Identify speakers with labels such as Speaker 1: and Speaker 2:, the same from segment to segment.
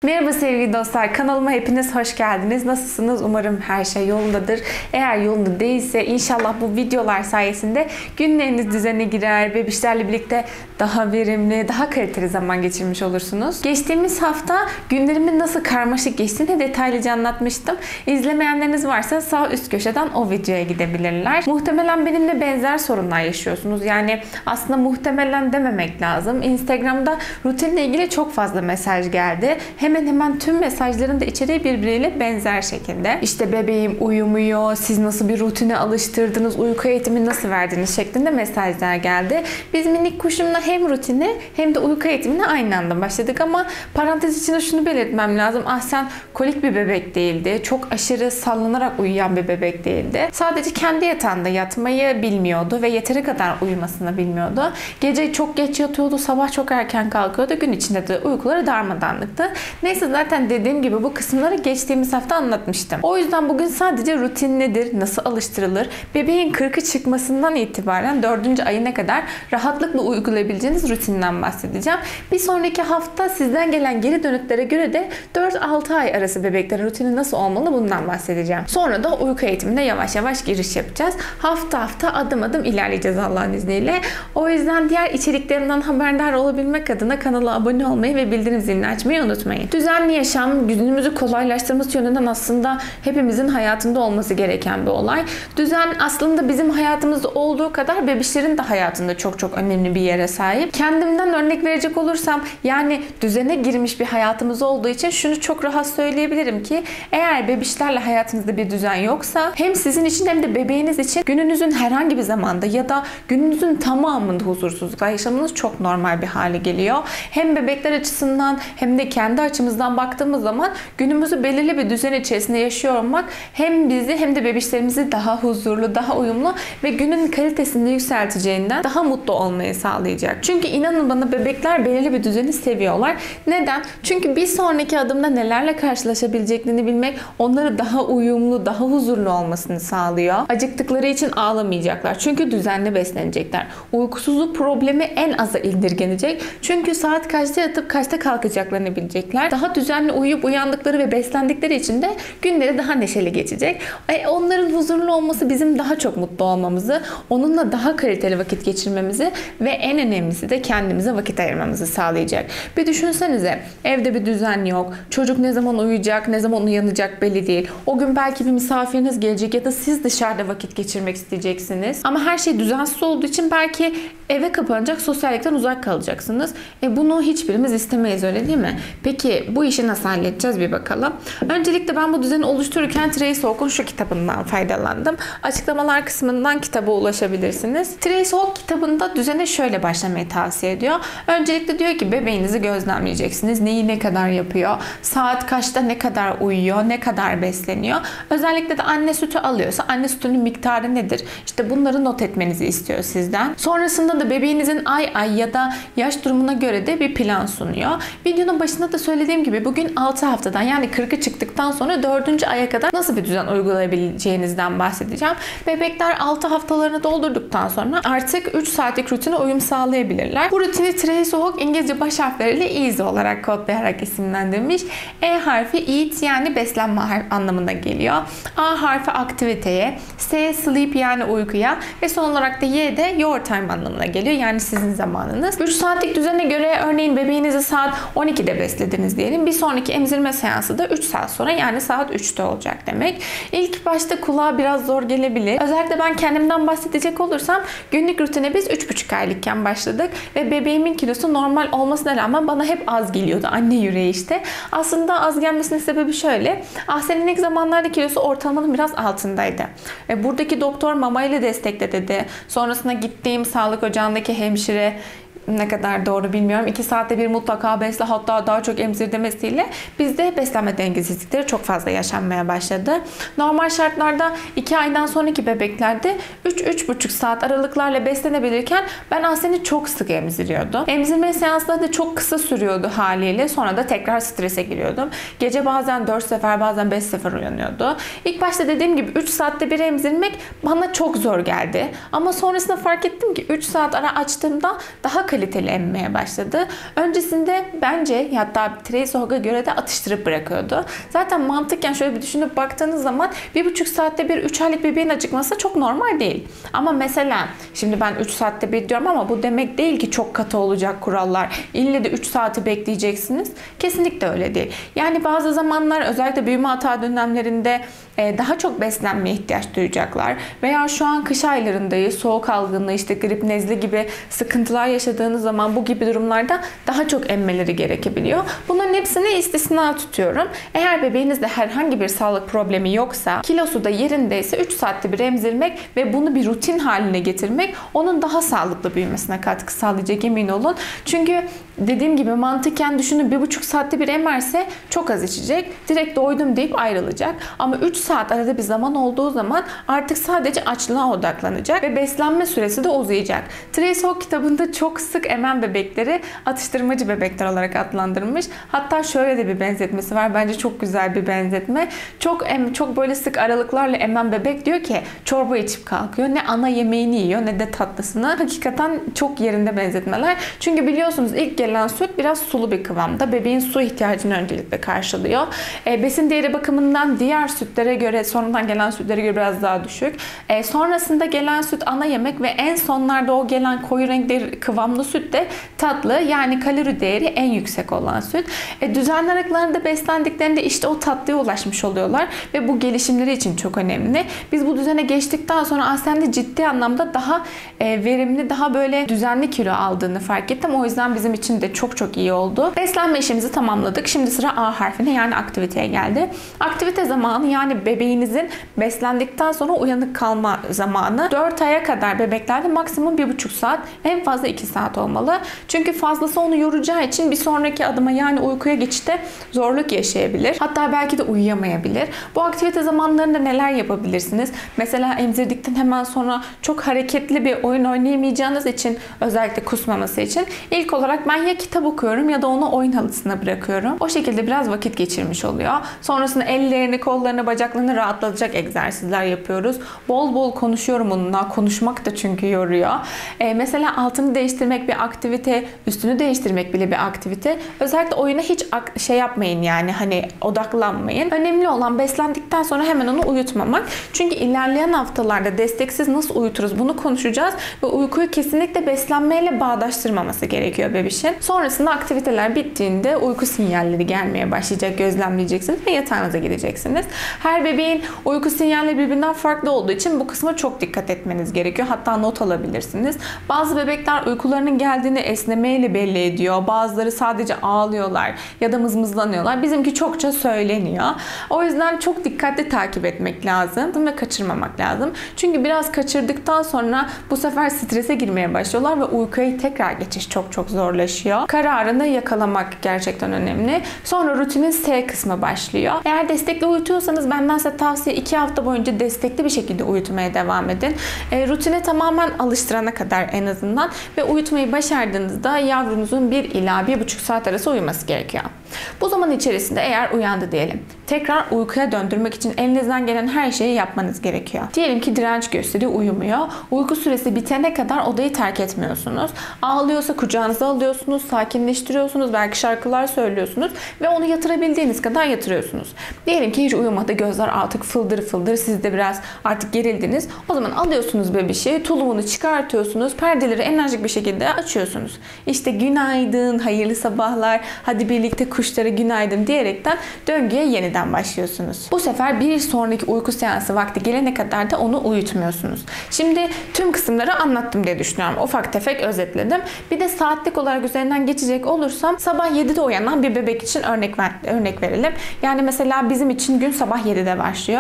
Speaker 1: Merhaba sevgili dostlar, kanalıma hepiniz hoş geldiniz. Nasılsınız? Umarım her şey yolundadır. Eğer yolunda değilse inşallah bu videolar sayesinde günleriniz düzene girer, bebişlerle birlikte daha verimli, daha kaliteli zaman geçirmiş olursunuz. Geçtiğimiz hafta günlerimin nasıl karmaşık geçtiğini detaylıca anlatmıştım. İzlemeyenleriniz varsa sağ üst köşeden o videoya gidebilirler. Muhtemelen benimle benzer sorunlar yaşıyorsunuz. Yani aslında muhtemelen dememek lazım. Instagram'da rutinle ilgili çok fazla mesaj geldi. Hemen tüm mesajların da içeriği birbiriyle benzer şekilde. İşte bebeğim uyumuyor, siz nasıl bir rutine alıştırdınız, uyku eğitimi nasıl verdiniz şeklinde mesajlar geldi. Biz minik kuşumla hem rutine hem de uyku eğitimine aynı anda başladık ama parantez içinde şunu belirtmem lazım. Ahsen kolik bir bebek değildi. Çok aşırı sallanarak uyuyan bir bebek değildi. Sadece kendi yatağında yatmayı bilmiyordu ve yeteri kadar uyumasını bilmiyordu. Gece çok geç yatıyordu, sabah çok erken kalkıyordu. Gün içinde de uykuları darmadağınlıktı. Neyse zaten dediğim gibi bu kısımları geçtiğimiz hafta anlatmıştım. O yüzden bugün sadece rutin nedir, nasıl alıştırılır, bebeğin 40'ı çıkmasından itibaren 4. ayına kadar rahatlıkla uygulayabileceğiniz rutinden bahsedeceğim. Bir sonraki hafta sizden gelen geri dönütlere göre de 4-6 ay arası bebeklerin rutini nasıl olmalı bundan bahsedeceğim. Sonra da uyku eğitimine yavaş yavaş giriş yapacağız. Hafta adım adım ilerleyeceğiz Allah'ın izniyle. O yüzden diğer içeriklerimden haberdar olabilmek adına kanala abone olmayı ve bildirim zilini açmayı unutmayın. Düzenli yaşam günümüzü kolaylaştırması yönünden aslında hepimizin hayatında olması gereken bir olay. Düzen aslında bizim hayatımızda olduğu kadar bebişlerin de hayatında çok önemli bir yere sahip. Kendimden örnek verecek olursam yani düzene girmiş bir hayatımız olduğu için şunu çok rahat söyleyebilirim ki eğer bebişlerle hayatınızda bir düzen yoksa hem sizin için hem de bebeğiniz için gününüzün herhangi bir zamanda ya da gününüzün tamamında huzursuzluklar yaşamanız çok normal bir hale geliyor. Hem bebekler açısından hem de kendi açımızdan baktığımız zaman günümüzü belirli bir düzen içerisinde yaşıyor olmak hem bizi hem de bebişlerimizi daha huzurlu, daha uyumlu ve günün kalitesini yükselteceğinden daha mutlu olmayı sağlayacak. Çünkü inanın bana bebekler belirli bir düzeni seviyorlar. Neden? Çünkü bir sonraki adımda nelerle karşılaşabileceklerini bilmek onları daha uyumlu, daha huzurlu olmasını sağlıyor. Acıktıkları için ağlamayacaklar. Çünkü düzenli beslenecekler. Uykusuzluk problemi en aza indirgenecek. Çünkü saat kaçta yatıp kaçta kalkacaklarını bilecekler. Daha düzenli uyuyup uyandıkları ve beslendikleri için de günleri daha neşeli geçecek. Onların huzurlu olması bizim daha çok mutlu olmamızı, onunla daha kaliteli vakit geçirmemizi ve en önemlisi de kendimize vakit ayırmamızı sağlayacak. Bir düşünsenize, evde bir düzen yok. Çocuk ne zaman uyuyacak, ne zaman uyanacak belli değil. O gün belki bir misafiriniz gelecek ya da siz dışarıda vakit geçirmek isteyeceksiniz. Ama her şey düzensiz olduğu için belki eve kapanacak, sosyallikten uzak kalacaksınız. Bunu hiçbirimiz istemeyiz, öyle değil mi? Peki bu işi nasıl halledeceğiz bir bakalım. Öncelikle ben bu düzeni oluştururken Tracy Hawk'un şu kitabından faydalandım. Açıklamalar kısmından kitaba ulaşabilirsiniz. Tracy Hawk kitabında düzene şöyle başlamayı tavsiye ediyor. Öncelikle diyor ki bebeğinizi gözlemleyeceksiniz. Neyi ne kadar yapıyor? Saat kaçta ne kadar uyuyor? Ne kadar besleniyor? Özellikle de anne sütü alıyorsa anne sütünün miktarı nedir? İşte bunları not etmenizi istiyor sizden. Sonrasında da bebeğinizin ay ya da yaş durumuna göre de bir plan sunuyor. Videonun başında da söylediğim gibi bugün 6 haftadan yani 40'ı çıktıktan sonra 4. aya kadar nasıl bir düzen uygulayabileceğinizden bahsedeceğim. Bebekler 6 haftalarını doldurduktan sonra artık 3 saatlik rutine uyum sağlayabilirler. Bu rutini Tracy Hawk İngilizce baş harfleriyle easy olarak kodlayarak isimlendirmiş. E harfi eat yani beslenme anlamına geliyor. A harfi aktiviteye, S sleep yani uykuya ve son olarak da Y de your time anlamına geliyor. Yani sizin zamanınız. 3 saatlik düzene göre örneğin bebeğinizi saat 12'de beslediniz diyelim. Bir sonraki emzirme seansı da 3 saat sonra yani saat 3'te olacak demek. İlk başta kulağa biraz zor gelebilir. Özellikle ben kendimden bahsedecek olursam günlük rutine biz 3,5 aylıkken başladık ve bebeğimin kilosu normal olmasına rağmen bana hep az geliyordu. Anne yüreği işte. Aslında az gelmesinin sebebi şöyle. Ahsen'in ilk zamanlarda kilosu ortalamanın biraz altındaydı. Buradaki doktor mamayla destekle dedi. Sonrasında gittiğim sağlık ocağındaki hemşire ne kadar doğru bilmiyorum. 2 saatte bir mutlaka besle, hatta daha çok emzir demesiyle bizde beslenme dengesizlikleri çok fazla yaşanmaya başladı. Normal şartlarda 2 aydan sonraki bebeklerde 3-3,5 saat aralıklarla beslenebilirken ben Ahsen'i çok sık emziriyordum. Emzirme seansları da çok kısa sürüyordu haliyle. Sonra da tekrar strese giriyordum. Gece bazen 4 sefer bazen 5 sefer uyanıyordu. İlk başta dediğim gibi 3 saatte bir emzirmek bana çok zor geldi. Ama sonrasında fark ettim ki 3 saat ara açtığımda daha kaliteli emmeye başladı. Öncesinde bence, hatta Tracy Hogg'a göre de atıştırıp bırakıyordu. Zaten mantıken şöyle bir düşünüp baktığınız zaman 1,5 saatte bir 3 aylık bebeğin acıkması çok normal değil. Ama mesela şimdi ben 3 saatte bir diyorum ama bu demek değil ki çok katı olacak kurallar. İlle de 3 saati bekleyeceksiniz. Kesinlikle öyle değil. Yani bazı zamanlar özellikle büyüme hata dönemlerinde daha çok beslenmeye ihtiyaç duyacaklar. Veya şu an kış aylarındayız. Soğuk algınlığı, işte grip, nezle gibi sıkıntılar yaşadığınız zaman bu gibi durumlarda daha çok emmeleri gerekebiliyor. Bunların hepsini istisna tutuyorum. Eğer bebeğinizde herhangi bir sağlık problemi yoksa, kilosu da yerindeyse 3 saatte bir emzirmek ve bunu bir rutin haline getirmek onun daha sağlıklı büyümesine katkı sağlayacak, emin olun. Çünkü dediğim gibi mantıken düşünün, 1,5 saatte bir emerse çok az içecek. Direkt doydum deyip ayrılacak. Ama 3 saat arada bir zaman olduğu zaman artık sadece açlığa odaklanacak ve beslenme süresi de uzayacak. Tracy Hogg kitabında çok sık emen bebekleri atıştırmacı bebekler olarak adlandırmış. Hatta şöyle de bir benzetmesi var. Bence çok güzel bir benzetme. Çok böyle sık aralıklarla emen bebek diyor ki çorba içip kalkıyor. Ne ana yemeğini yiyor ne de tatlısını. Hakikaten çok yerinde benzetmeler. Çünkü biliyorsunuz ilk gelen süt biraz sulu bir kıvamda. Bebeğin su ihtiyacını öncelikle karşılıyor. Besin değeri bakımından diğer sütlere göre, sonradan gelen sütlere göre biraz daha düşük. Sonrasında gelen süt ana yemek ve en sonlarda o gelen koyu renkli kıvamlı süt de tatlı, yani kalori değeri en yüksek olan süt. Düzenli aralıklarında beslendiklerinde işte o tatlıya ulaşmış oluyorlar ve bu gelişimleri için çok önemli. Biz bu düzene geçtikten sonra aslında ciddi anlamda daha verimli, daha böyle düzenli kilo aldığını fark ettim. O yüzden bizim için de çok çok iyi oldu. Beslenme işimizi tamamladık. Şimdi sıra A harfine, yani aktiviteye geldi. Aktivite zamanı, yani bebeğinizin beslendikten sonra uyanık kalma zamanı 4 aya kadar bebeklerde maksimum 1,5 saat, en fazla 2 saat olmalı. Çünkü fazlası onu yoracağı için bir sonraki adıma, yani uykuya geçişte zorluk yaşayabilir. Hatta belki de uyuyamayabilir. Bu aktivite zamanlarında neler yapabilirsiniz? Mesela emzirdikten hemen sonra çok hareketli bir oyun oynayamayacağınız için, özellikle kusmaması için ilk olarak ben ya kitap okuyorum ya da onu oyun halısına bırakıyorum. O şekilde biraz vakit geçirmiş oluyor. Sonrasında ellerini, kollarını, bacaklarını rahatlatacak egzersizler yapıyoruz. Bol bol konuşuyorum onunla. Konuşmak da çünkü yoruyor. Mesela altını değiştirmek bir aktivite, üstünü değiştirmek bile bir aktivite. Özellikle oyuna hiç şey yapmayın, yani hani odaklanmayın. Önemli olan beslendikten sonra hemen onu uyutmamak. Çünkü ilerleyen haftalarda desteksiz nasıl uyuturuz bunu konuşacağız ve uykuyu kesinlikle beslenmeyle bağdaştırmaması gerekiyor bebişin. Sonrasında aktiviteler bittiğinde uyku sinyalleri gelmeye başlayacak, gözlemleyeceksiniz ve yatağınıza gideceksiniz. Her bebeğin uyku sinyalleri birbirinden farklı olduğu için bu kısma çok dikkat etmeniz gerekiyor. Hatta not alabilirsiniz. Bazı bebekler uykularının geldiğini esnemeyle belli ediyor. Bazıları sadece ağlıyorlar ya da mızmızlanıyorlar. Bizimki çokça söyleniyor. O yüzden çok dikkatli takip etmek lazım ve kaçırmamak lazım. Çünkü biraz kaçırdıktan sonra bu sefer strese girmeye başlıyorlar ve uykuya tekrar geçiş çok çok zorlaşıyor. Kararını yakalamak gerçekten önemli. Sonra rutinin S kısmı başlıyor. Eğer destekli uyutuyorsanız benden size tavsiye 2 hafta boyunca destekli bir şekilde uyutmaya devam edin. Rutine tamamen alıştırana kadar en azından ve uyutmayı başardığınızda yavrunuzun 1 ila 1,5 saat arası uyuması gerekiyor. Bu zaman içerisinde eğer uyandı diyelim, tekrar uykuya döndürmek için elinizden gelen her şeyi yapmanız gerekiyor. Diyelim ki direnç gösteriyor, uyumuyor. Uyku süresi bitene kadar odayı terk etmiyorsunuz. Ağlıyorsa kucağınıza alıyorsunuz, sakinleştiriyorsunuz, belki şarkılar söylüyorsunuz ve onu yatırabildiğiniz kadar yatırıyorsunuz. Diyelim ki hiç uyumadı, gözler artık fıldır fıldır, siz de biraz artık gerildiniz. O zaman alıyorsunuz bebişi, tulumunu çıkartıyorsunuz, perdeleri enerjik bir şekilde açıyorsunuz. İşte günaydın, hayırlı sabahlar, hadi birlikte kuşlara günaydın diyerekten döngüye yeniden başlıyorsunuz. Bu sefer bir sonraki uyku seansı vakti gelene kadar da onu uyutmuyorsunuz. Şimdi tüm kısımları anlattım diye düşünüyorum. Ufak tefek özetledim. Bir de saatlik olarak üzerinden geçecek olursam sabah 7'de uyanan bir bebek için örnek verelim. Yani mesela bizim için gün sabah 7'de başlıyor.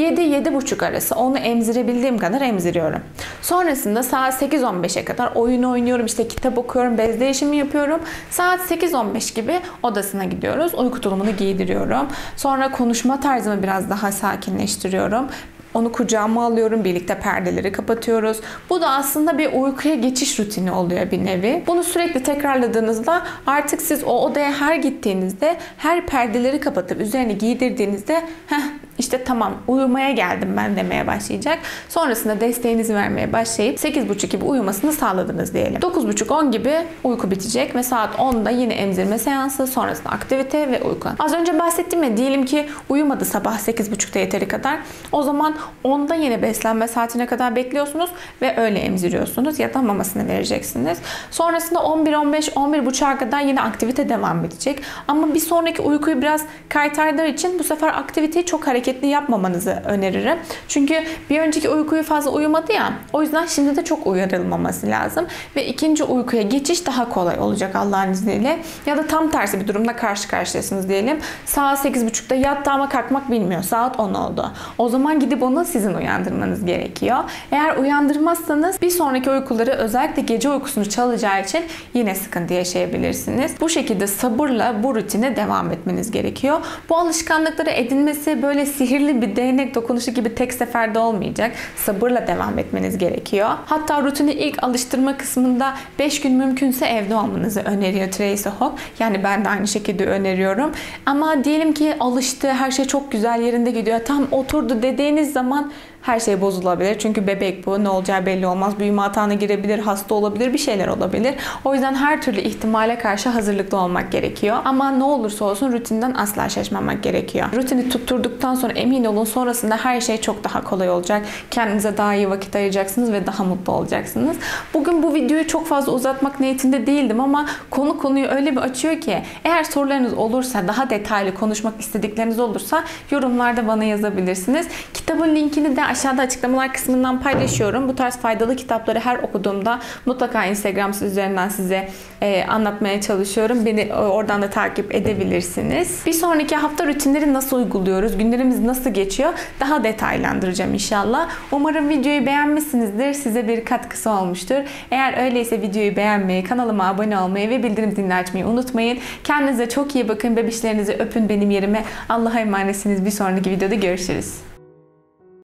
Speaker 1: 7-7.30 arası onu emzirebildiğim kadar emziriyorum. Sonrasında saat 8-15'e kadar oyun oynuyorum, işte kitap okuyorum, bez değişimi yapıyorum. Saat 8-15 gibi odasına gidiyoruz. Uyku tulumunu giydiriyorum. Sonra konuşma tarzımı biraz daha sakinleştiriyorum. Onu kucağıma alıyorum. Birlikte perdeleri kapatıyoruz. Bu da aslında bir uykuya geçiş rutini oluyor bir nevi. Bunu sürekli tekrarladığınızda artık siz o odaya her gittiğinizde her perdeleri kapatıp üzerini giydirdiğinizde işte tamam uyumaya geldim ben demeye başlayacak. Sonrasında desteğinizi vermeye başlayıp 8.30 gibi uyumasını sağladınız diyelim. 9.30-10 gibi uyku bitecek ve saat 10'da yine emzirme seansı, sonrasında aktivite ve uyku. Az önce bahsettim ya, diyelim ki uyumadı sabah 8.30'da yeteri kadar. O zaman 10'da yine beslenme saatine kadar bekliyorsunuz ve öyle emziriyorsunuz ya da mamasını vereceksiniz. Sonrasında 11.15, 11.30'a kadar yine aktivite devam edecek. Ama bir sonraki uykuyu biraz kaytardığı için bu sefer aktiviteyi çok hareketli yapmamanızı öneririm. Çünkü bir önceki uykuyu fazla uyumadı ya. O yüzden şimdi de çok uyarılmaması lazım. Ve ikinci uykuya geçiş daha kolay olacak Allah'ın izniyle. Ya da tam tersi bir durumda karşı karşıyasınız diyelim. Saat 8.30'da yattı ama kalkmak bilmiyor. Saat 10 oldu. O zaman gidip onu sizin uyandırmanız gerekiyor. Eğer uyandırmazsanız bir sonraki uykuları, özellikle gece uykusunu çalacağı için yine sıkıntı yaşayabilirsiniz. Bu şekilde sabırla bu rutine devam etmeniz gerekiyor. Bu alışkanlıkları edinmesi böyle sihirli bir değnek dokunuşu gibi tek seferde olmayacak. Sabırla devam etmeniz gerekiyor. Hatta rutini ilk alıştırma kısmında 5 gün mümkünse evde olmanızı öneriyor Tracy Hawk. Yani ben de aynı şekilde öneriyorum. Ama diyelim ki alıştı, her şey çok güzel yerinde gidiyor, tam oturdu dediğiniz zaman her şey bozulabilir. Çünkü bebek bu. Ne olacağı belli olmaz. Büyüme hatağına girebilir, hasta olabilir, bir şeyler olabilir. O yüzden her türlü ihtimale karşı hazırlıklı olmak gerekiyor. Ama ne olursa olsun rutinden asla şaşmamak gerekiyor. Rutini tutturduktan sonra emin olun sonrasında her şey çok daha kolay olacak. Kendinize daha iyi vakit ayıracaksınız ve daha mutlu olacaksınız. Bugün bu videoyu çok fazla uzatmak niyetinde değildim ama konuyu öyle bir açıyor ki eğer sorularınız olursa, daha detaylı konuşmak istedikleriniz olursa yorumlarda bana yazabilirsiniz. Kitabın linkini de aşağıda açıklamalar kısmından paylaşıyorum. Bu tarz faydalı kitapları her okuduğumda mutlaka Instagram üzerinden size anlatmaya çalışıyorum. Beni oradan da takip edebilirsiniz. Bir sonraki hafta rutinleri nasıl uyguluyoruz? Günlerimiz nasıl geçiyor? Daha detaylandıracağım inşallah. Umarım videoyu beğenmişsinizdir. Size bir katkısı olmuştur. Eğer öyleyse videoyu beğenmeyi, kanalıma abone olmayı ve bildirim zilini açmayı unutmayın. Kendinize çok iyi bakın. Bebişlerinizi öpün benim yerime. Allah'a emanetsiniz. Bir sonraki videoda görüşürüz.